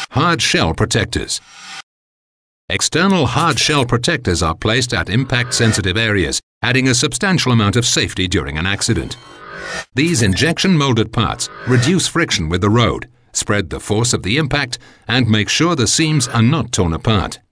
Hard shell protectors. External hard shell protectors are placed at impact-sensitive areas, adding a substantial amount of safety during an accident. These injection-molded parts reduce friction with the road, spread the force of the impact, and make sure the seams are not torn apart.